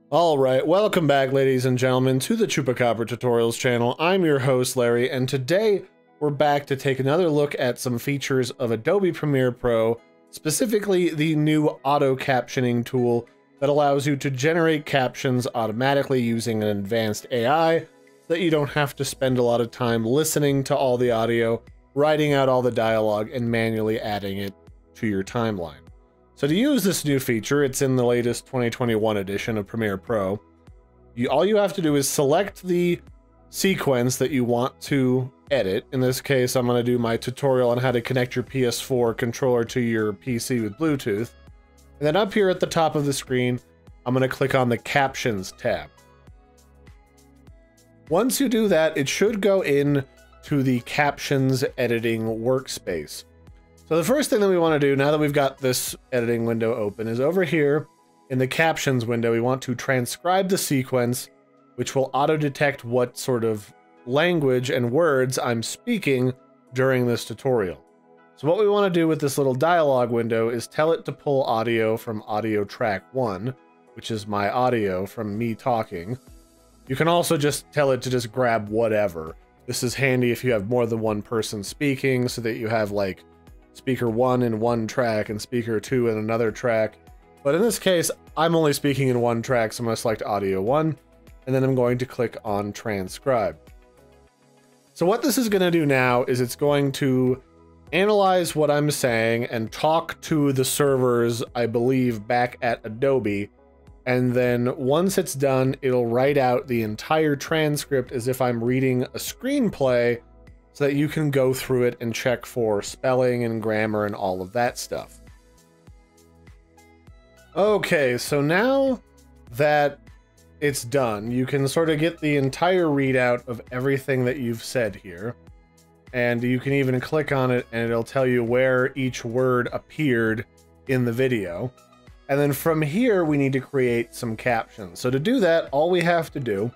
Alright, welcome back ladies and gentlemen to the Chupacabra Tutorials channel. I'm your host Larry, and today we're back to take another look at some features of Adobe Premiere Pro, specifically the new auto captioning tool that allows you to generate captions automatically using an advanced AI so that you don't have to spend a lot of time listening to all the audio, writing out all the dialogue, and manually adding it to your timeline. So to use this new feature, it's in the latest 2021 edition of Premiere Pro. All you have to do is select the sequence that you want to edit. In this case, I'm going to do my tutorial on how to connect your PS4 controller to your PC with Bluetooth. And then up here at the top of the screen, I'm going to click on the Captions tab. Once you do that, it should go in to the Captions editing workspace. So the first thing that we want to do, now that we've got this editing window open, is over here in the Captions window, we want to transcribe the sequence, which will auto-detect what sort of language and words I'm speaking during this tutorial. So what we want to do with this little dialogue window is tell it to pull audio from audio track 1, which is my audio from me talking. You can also just tell it to just grab whatever. This is handy if you have more than one person speaking, so that you have like speaker 1 in one track and speaker 2 in another track. But in this case, I'm only speaking in one track, so I'm going to select audio 1, and then I'm going to click on transcribe. So what this is going to do now is it's going to analyze what I'm saying and talk to the servers, I believe, back at Adobe. And then once it's done, it'll write out the entire transcript as if I'm reading a screenplay, so that you can go through it and check for spelling and grammar and all of that stuff. Okay, so now that it's done, you can sort of get the entire readout of everything that you've said here. And you can even click on it and it'll tell you where each word appeared in the video. And then from here, we need to create some captions. So to do that, all we have to do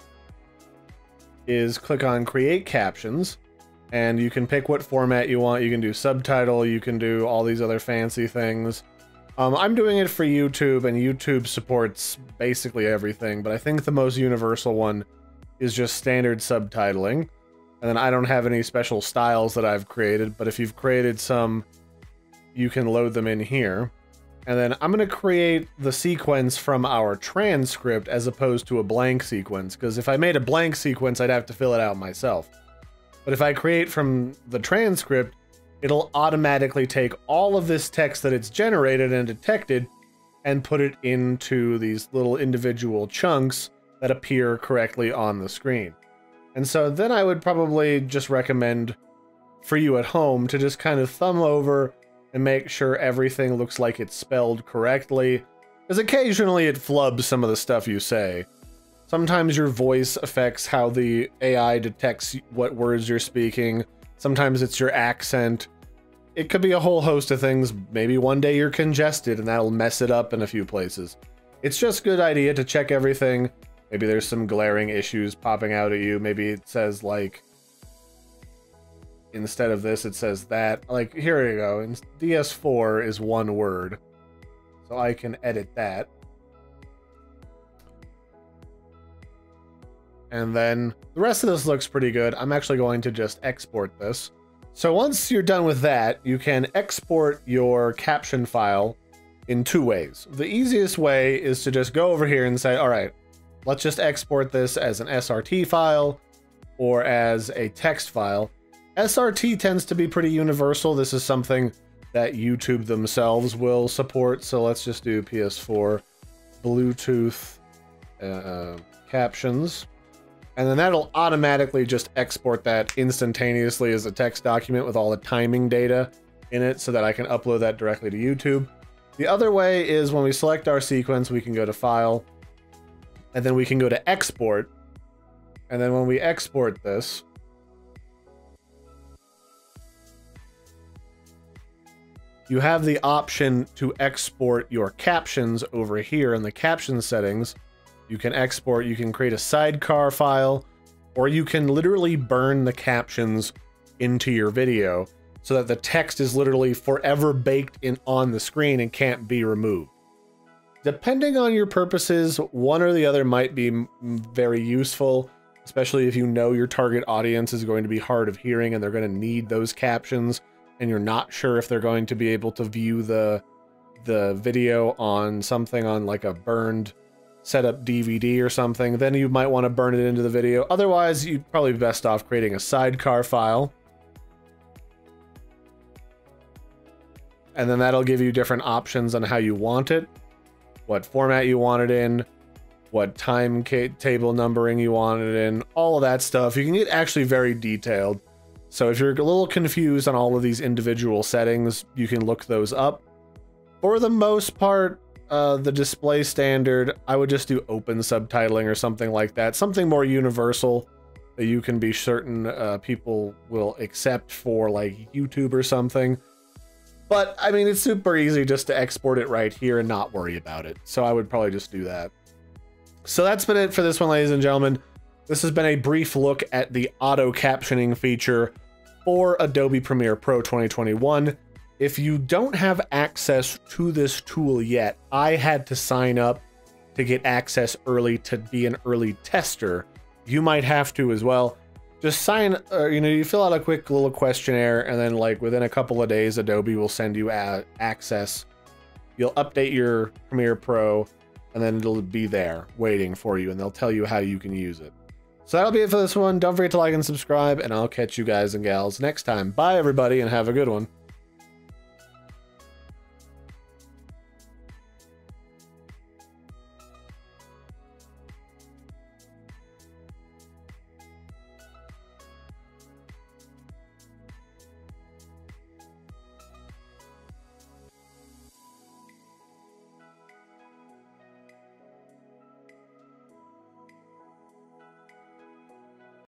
is click on Create Captions. And you can pick what format you want. You can do subtitle, you can do all these other fancy things. I'm doing it for YouTube, and YouTube supports basically everything, but I think the most universal one is just standard subtitling. And then I don't have any special styles that I've created, but if you've created some, you can load them in here. And then I'm going to create the sequence from our transcript as opposed to a blank sequence, because if I made a blank sequence, I'd have to fill it out myself. But if I create from the transcript, it'll automatically take all of this text that it's generated and detected and put it into these little individual chunks that appear correctly on the screen. And so then I would probably just recommend for you at home to just kind of thumb over and make sure everything looks like it's spelled correctly, because occasionally it flubs some of the stuff you say. Sometimes your voice affects how the AI detects what words you're speaking. Sometimes it's your accent. It could be a whole host of things. Maybe one day you're congested and that'll mess it up in a few places. It's just a good idea to check everything. Maybe there's some glaring issues popping out at you. Maybe it says like, instead of this, it says that. Like, here you go. And DS4 is one word. So I can edit that. And then the rest of this looks pretty good. I'm actually going to just export this. So once you're done with that, you can export your caption file in two ways. The easiest way is to just go over here and say, all right, let's just export this as an SRT file or as a text file. SRT tends to be pretty universal. This is something that YouTube themselves will support. So let's just do PS4 Bluetooth captions. And then that'll automatically just export that instantaneously as a text document with all the timing data in it so that I can upload that directly to YouTube. The other way is when we select our sequence, we can go to File, and then we can go to Export. And then when we export this, you have the option to export your captions over here in the caption settings. You can export, you can create a sidecar file, or you can literally burn the captions into your video so that the text is literally forever baked in on the screen and can't be removed. Depending on your purposes, one or the other might be very useful, especially if you know your target audience is going to be hard of hearing and they're going to need those captions, and you're not sure if they're going to be able to view the video on something on like a burned setup DVD or something. Then you might want to burn it into the video. Otherwise, you'd probably be best off creating a sidecar file. And then that'll give you different options on how you want it, what format you want it in, what time table numbering you want it in, all of that stuff. You can get actually very detailed. So if you're a little confused on all of these individual settings, you can look those up. For the most part, the display standard, I would just do open subtitling or something like that. Something more universal that you can be certain people will accept for like YouTube or something. But I mean, it's super easy just to export it right here and not worry about it. So I would probably just do that. So that's been it for this one, ladies and gentlemen. This has been a brief look at the auto captioning feature for Adobe Premiere Pro 2021. If you don't have access to this tool yet, I had to sign up to get access early to be an early tester. You might have to as well. Just sign, you fill out a quick little questionnaire, and then like within a couple of days, Adobe will send you access. You'll update your Premiere Pro, and then it'll be there waiting for you, and they'll tell you how you can use it. So that'll be it for this one. Don't forget to like and subscribe, and I'll catch you guys and gals next time. Bye, everybody, and have a good one.